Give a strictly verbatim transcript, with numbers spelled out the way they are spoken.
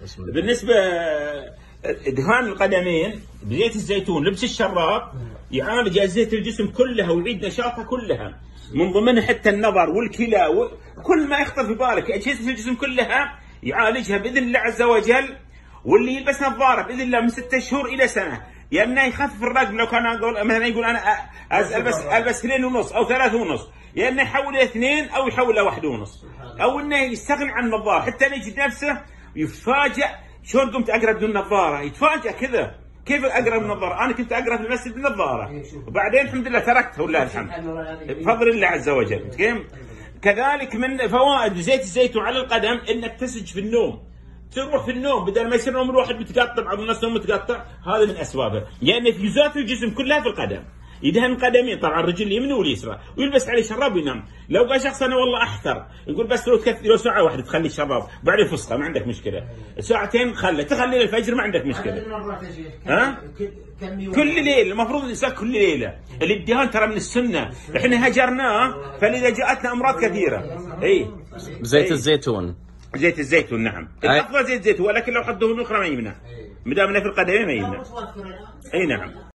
بالنسبه دهان القدمين بزيت الزيتون، لبس الشراب يعالج اجزاء الجسم كلها ويعيد نشاطها كلها، من ضمنها حتى النظر والكلى وكل ما يخطر في بالك اجهزه الجسم كلها يعالجها باذن الله عز وجل. واللي يلبس نظاره باذن الله من ستة شهور الى سنه، يا انه يخفف الرقم لو كان اقول مثلا يقول انا البس البس اثنين ونص او ثلاث ونص، يا انه يحول الى اثنين او يحول الى واحد ونص، او انه يستغني عن النظاره. حتى يجد نفسه يتفاجئ شلون قمت اقرا بدون نظاره، يتفاجئ كذا كيف اقرا بالنظاره؟ انا كنت اقرا في المسجد بالنظاره وبعدين الحمد لله تركتها ولله الحمد بفضل الله عز وجل. كذلك من فوائد زيت الزيتون على القدم انك تسج في النوم، تروح في النوم بدل ما يصير نوم الواحد متقطع، بعض الناس نوم متقطع، هذا من اسبابه، لان يعني فيوزات الجسم كلها في القدم. يدهن القدمين طبعا الرجل اليمنى واليسرى ويلبس عليه شراب وينام. لو قال شخص انا والله احثر، يقول بس لو تكفي لو ساعه واحده تخلي الشراب وبعدين فسخه ما عندك مشكله، ساعتين خله تخلي الفجر ما عندك مشكله. ها؟ كل ليله المفروض الانسان كل ليله. الادهان ترى من السنه، احنا هجرناه فلذا جاءتنا امراض كثيره. اي زيت الزيتون، زيت الزيتون نعم الافضل زيت الزيتون، ولكن لو حط دهون اخرى ما يمنع، ما دام في القدمين ما يمنع. اي نعم.